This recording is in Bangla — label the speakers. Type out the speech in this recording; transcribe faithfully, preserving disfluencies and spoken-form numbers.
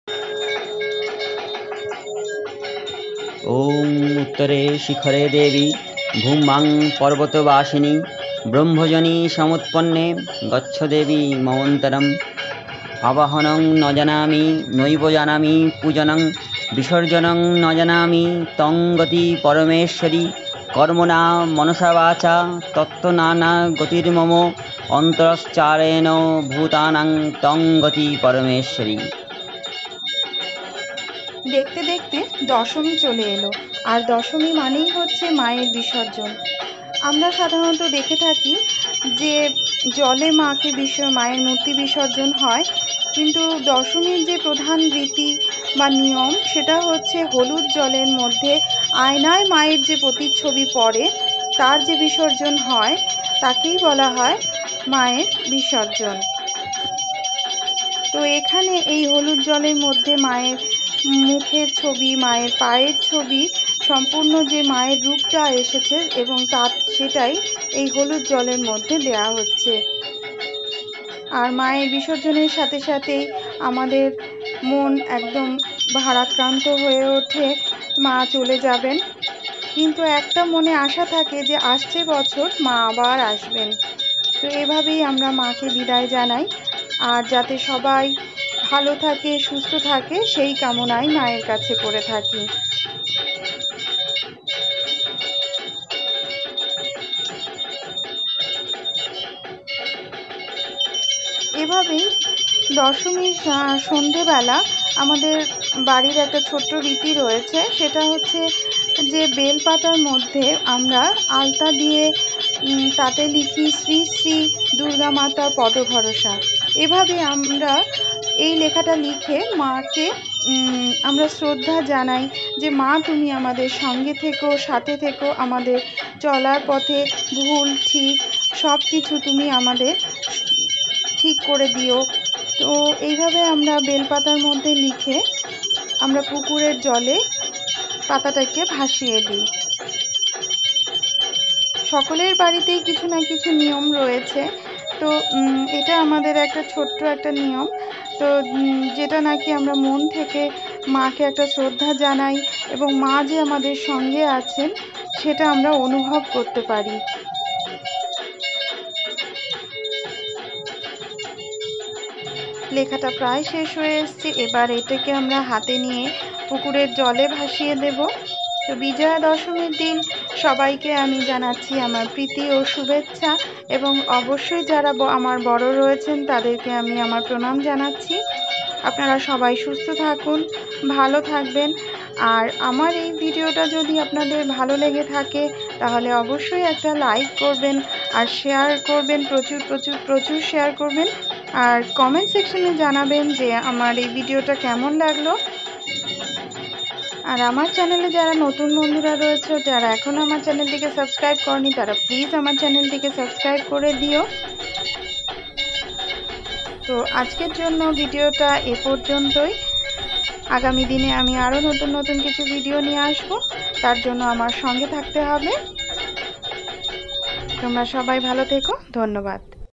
Speaker 1: ओम उत्तरे शिखरे देवी भूमां पर्वतवासिनी ब्रह्मजनी समुत्पन्ने गच्छ देवी ममन्तरम् आवाहनं न जानामि नैव जानामि पूजनं विसर्जनं न जानामि तं गति परमेश्वरी कर्मणा मनसा वाचा तत्त्वनाना गतिर्मम अन्तरश्चारेण भूतानां तं गति परमेश्वरी।
Speaker 2: देखते देखते दशमी चले एलो और दशमी मानेई होच्छे मायेर विसर्जन। आमरा साधारणत देखे थाकी जे जले माके विसर्जन मायेर मूर्ति विसर्जन हय, किन्तु दशमीर जे प्रधान रीति बा नियम सेटा होच्छे हलुद जलेर मध्य आयनाय मायेर जे प्रतिच्छवि पड़े तार जे विसर्जन हय ताकेई बला हय मायेर विसर्जन। तो एखाने एई हलुद जलेर मध्य मायेर मुखेर छवि मायेर पायेर छवि सम्पूर्ण जे मायेर रूपटा एसेछे एबं तार सेटाई एई हलुद जलेर मध्य देया होच्छे। आर मायेर विसर्जनेर साथे साथेई आमादेर मन एकदम भाराक्रांत हये ओठे, मा चले जाबेन, किन्तु एकटा मने आशा थाके जे आसछे बछर मा आबार आसबेन। तो एभाবেই আমরা মাকে বিদায় জানাই আর যাতে সবাই ভালো থাকে সুস্থ থাকে সেই কামনাই মায়ের কাছে করে থাকি। এভাবেই দশমীর সন্ধেবেলা আমাদের বাড়ির একটা ছোট্ট রীতি রয়েছে, সেটা হচ্ছে যে বেলপাতার মধ্যে আমরা আলতা দিয়ে তাতে লিখি শ্রী শ্রী দুর্গা মাতা পদভরসা। এভাবে আমরা এই লেখাটা লিখে মাকে আমরা শ্রদ্ধা জানাই যে মা তুমি আমাদের সঙ্গে থেকো, সাথে থেকো, আমাদের চলার পথে ভুল ঠিক সব কিছু তুমি আমাদের ঠিক করে দিও। তো এইভাবে আমরা বেলপাতার মধ্যে লিখে আমরা পুকুরের জলে পাতাটাকে ভাসিয়ে দিই। সকলের বাড়িতেই কিছু না কিছু নিয়ম রয়েছে, তো এটা আমাদের একটা ছোট্ট একটা নিয়ম, তো যেটা নাকি আমরা মন থেকে মাকে একটা শ্রদ্ধা জানাই এবং মা যে আমাদের সঙ্গে আছেন সেটা আমরা অনুভব করতে পারি। লেখাটা প্রায় শেষ হয়ে এসছে, এবার এটাকে আমরা হাতে নিয়ে পুকুরের জলে ভাসিয়ে দেব। তো বিজয়া দশমীর দিন সবাইকে আমি জানাচ্ছি আমার প্রীতি ও শুভেচ্ছা এবং অবশ্যই যারা আমার বড় রয়েছেন তাদেরকে আমি আমার প্রণাম জানাচ্ছি। আপনারা সবাই সুস্থ থাকুন, ভালো থাকবেন। আর আমার এই ভিডিওটা যদি আপনাদের ভালো লেগে থাকে তাহলে অবশ্যই একটা লাইক করবেন আর শেয়ার করবেন, প্রচুর প্রচুর প্রচুর শেয়ার করবেন। আর কমেন্ট সেকশনে জানাবেন যে আমার এই ভিডিওটা কেমন লাগলো। আর আমার চ্যানেলে যারা নতুন বন্ধুরা রয়েছে, যারা এখনও আমার চ্যানেলটিকে সাবস্ক্রাইব করেনি, তারা প্লিজ আমার চ্যানেলটিকে সাবস্ক্রাইব করে দিও। তো আজকের জন্য ভিডিওটা এ পর্যন্তই। আগামী দিনে আমি আরও নতুন নতুন কিছু ভিডিও নিয়ে আসব, তার জন্য আমার সঙ্গে থাকতে হবে। তোমরা সবাই ভালো থেকো, ধন্যবাদ।